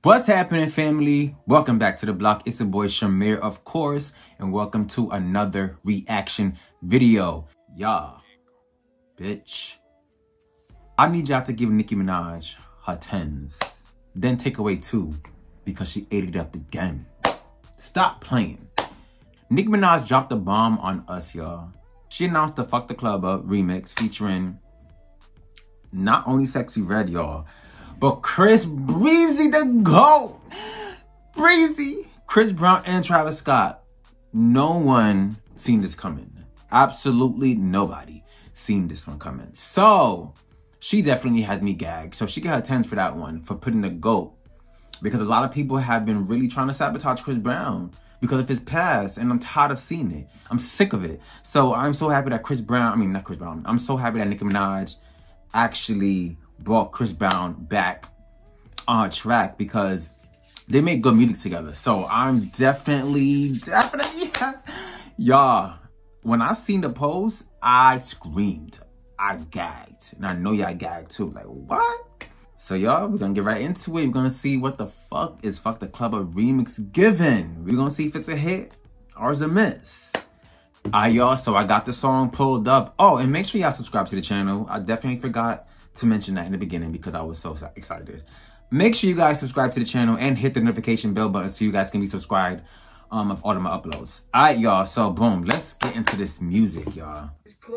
What's happening, family? Welcome back to the block. It's your boy Shamir, of course, and welcome to another reaction video. Y'all, bitch, I need y'all to give Nicki Minaj her 10s, then take away 2 because she ate it up again. Stop playing. Nicki Minaj dropped a bomb on us, y'all. She announced the Fuck the Club Up remix featuring not only Sexyy Red, y'all, but Chris Breezy the GOAT. Breezy. Chris Brown and Travis Scott. No one seen this coming. Absolutely nobody seen this one coming. So, she definitely had me gagged. So she got her 10s for that one, for putting the GOAT. Because a lot of people have been really trying to sabotage Chris Brown because of his past. And I'm tired of seeing it. I'm sick of it. So I'm so happy that I'm so happy that Nicki Minaj actually brought Chris Brown back on track because they make good music together. So I'm definitely y'all, when I seen the post, I screamed, I gagged, and I know y'all gagged too. Like, what? So y'all, we're gonna get right into it. We're gonna see what the fuck is Fuck the Club Up remix given. We're gonna see if it's a hit or it's a miss. Alright, y'all, so I got the song pulled up. Oh, and make sure y'all subscribe to the channel. I definitely forgot to mention that in the beginning because I was so excited. Make sure you guys subscribe to the channel and hit the notification bell button so you guys can be subscribed of all of my uploads. Alright, y'all, so boom, let's get into this music, y'all.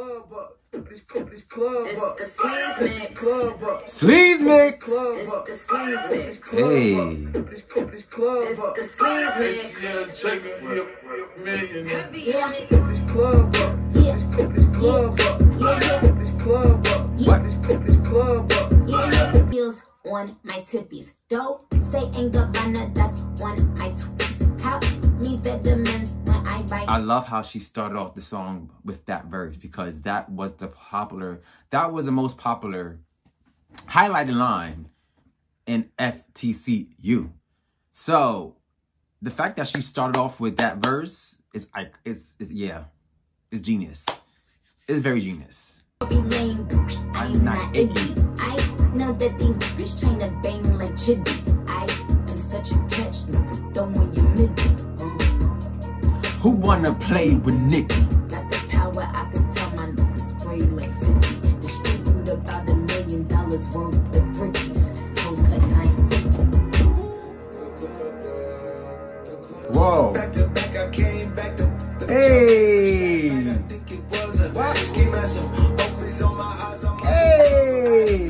SleezeMix. Hey. Heels on my tippies. Dope, say ain't Gabbana, that's one my tweets. Pop me vitamins when I write. I love how she started off the song with that verse because that was the most popular highlighted line in FTCU. So the fact that she started off with that verse is genius. It's very genius. I'm not NICKI. I know that they bitch trying to bang like Chitty. I am such a catch, don't want you midget. Who wanna play with Nicki? Got the power, I can tell my nigga spray like 50. Distribute about $1 million worth of brickies. Full cut 950. Whoa. Back to back, I came back to the hey. I think it was a scheme at some Oakley's on my eyes. Hey.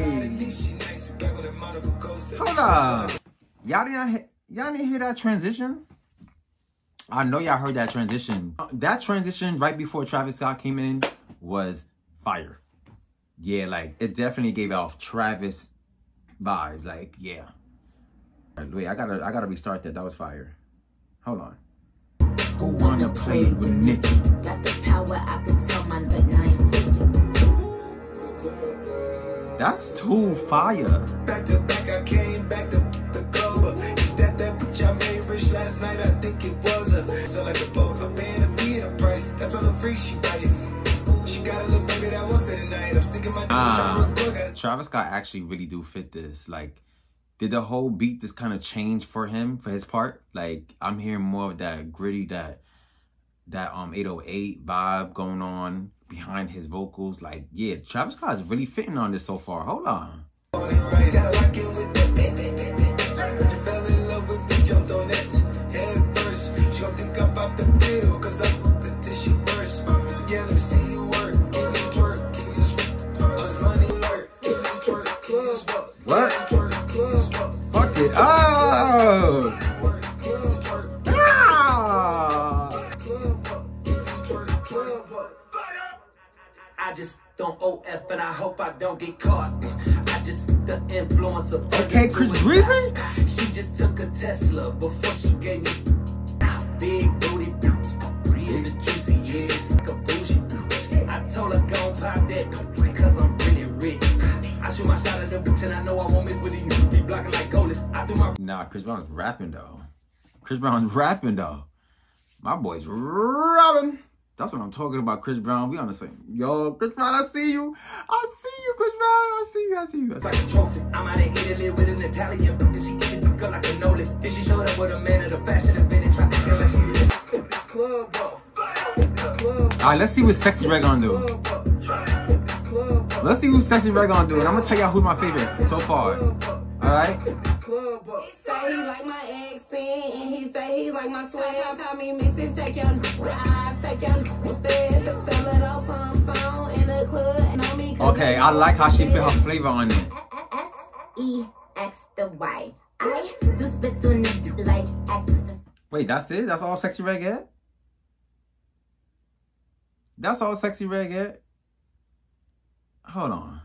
Hold on. Y'all didn't hear that transition? I know y'all heard that transition. That transition right before Travis Scott came in was fire. Yeah, like it definitely gave off Travis vibes. Like, yeah. Wait, I gotta restart that. That was fire. Hold on. Who wanna play with Nicki? Got the power, I can tell my but 950. That's too fire. Back to back, I came back to the globe. Is that bitch I made rich last night? I think it was a so like a boat. I'm paying a fee and a price. That's why I'm free. She buy it. She got a little baby that wants it tonight. I'm sticking my Travis Scott actually really do fit this. Like, did the whole beat just kind of change for him, for his part? Like, I'm hearing more of that gritty, that 808 vibe going on behind his vocals. Like, yeah, Travis Scott is really fitting on this so far. Hold on. What? Fuck it. Oh! I just don't OF and I hope I don't get caught. I just the influence of okay, Chris Breezy? She just took a Tesla before she gave me big booty in the juicy years like a bougie. I told her go pop that because I'm really rich. I shoot my shot at the bitch and I know I won't miss with you. Be blocking like goalies. I do my Nah, Chris Brown's rapping though. My boy's rapping. That's what I'm talking about, Chris Brown. We on the same. Yo, Chris Brown, I see you. I see you, Chris Brown. I see you. like a trophy. I'm out of Italy with an Italian bitch. She fuck up like a Nolan. Then she showed up with a man at a fashion event and tried to feel like she did a club up. Alright, let's see what Sexyy Red gonna do. Let's see what Sexyy Red gonna do, and I'm gonna tell y'all who's my favorite so far. Alright? Say he like my accent, and he say he like my swag. Tell me, missus, take your ride, take your fast, spell it off on song in the club, and on me. Okay, I like how she put her flavor on it. SEXY. I do spit on it like X. Wait, that's it? That's all Sexyy Red get? That's all Sexyy Red get? Hold on.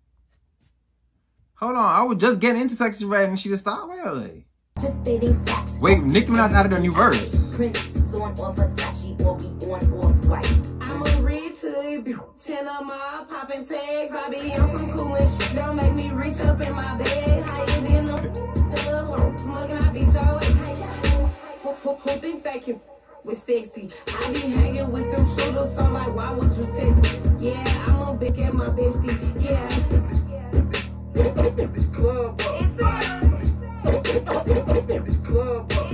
Hold on, I was just getting into Sexyy Red and she just stopped. Wait. Just stating facts. Wait, Nicki Minaj added a new verse. Prince on off Versace or be on off white. I'm a rich hood, 10 of my popping tags. I be on some cool and shit. Don't make me reach up in my bed. Higher than the little smoking, I be joy. Who think they can with sexy? I be hanging with them shooters, so like, why would you text me? Yeah, I'm a big at my bestie. Yeah. This club up. This club up.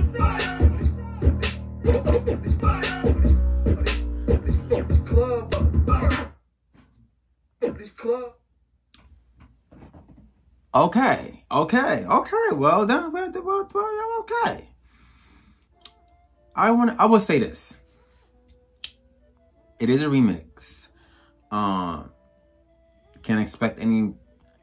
This club up. This club. Okay. Well done. Well, okay. I will say this. It is a remix. Can't expect any.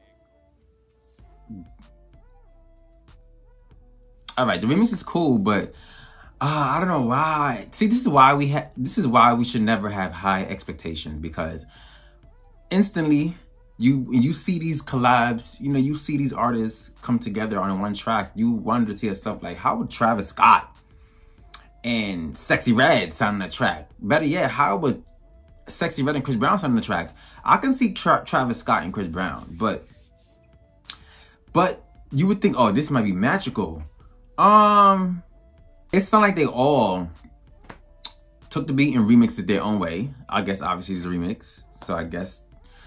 All right, the remix is cool, but I don't know why. See, this is why we should never have high expectations, because instantly you see these collabs, you know, you see these artists come together on one track. You wonder to yourself, like, how would Travis Scott and Sexyy Red sound on the track? Better yet, how would Sexyy Red and Chris Brown sound on the track? I can see Travis Scott and Chris Brown, but you would think, oh, this might be magical. It's not like they all took the beat and remixed it their own way. I guess obviously it's a remix, so I guess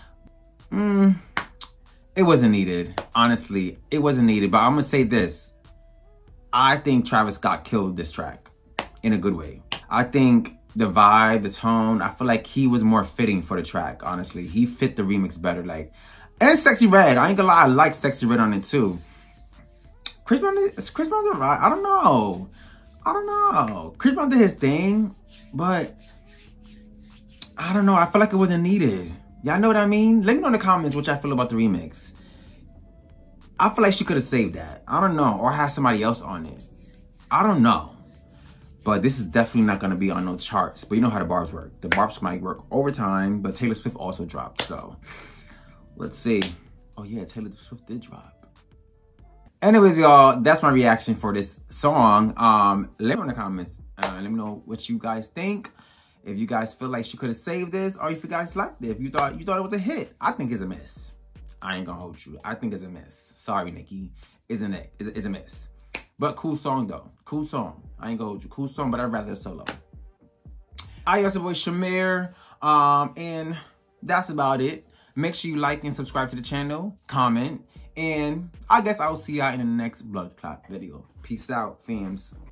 it wasn't needed. Honestly, it wasn't needed. But I'm gonna say this: I think Travis Scott killed this track in a good way. I think the vibe, the tone, I feel like he was more fitting for the track. Honestly, he fit the remix better. Like, and Sexyy Red, I ain't gonna lie, I like Sexyy Red on it too. Chris Brown alright. I don't know. Chris Brown did his thing, but I don't know. I feel like it wasn't needed. Y'all know what I mean? Let me know in the comments what y'all feel about the remix. I feel like she could have saved that. I don't know. Or had somebody else on it. I don't know. But this is definitely not going to be on no charts. But you know how the bars work. The bars might work over time, but Taylor Swift also dropped. So, let's see. Oh yeah, Taylor Swift did drop. Anyways, y'all, that's my reaction for this song. Let me know in the comments. Let me know what you guys think. If you guys feel like she could have saved this, or if you guys liked it. If you thought it was a hit, I think it's a miss. I ain't gonna hold you. I think it's a miss. Sorry, Nicki. Isn't it? It's a miss. But cool song though. Cool song. I ain't gonna hold you. Cool song, but I'd rather solo. It's your boy Shamir. And that's about it. Make sure you like and subscribe to the channel. Comment. And I guess I'll see y'all in the next blood clot video. Peace out, fams.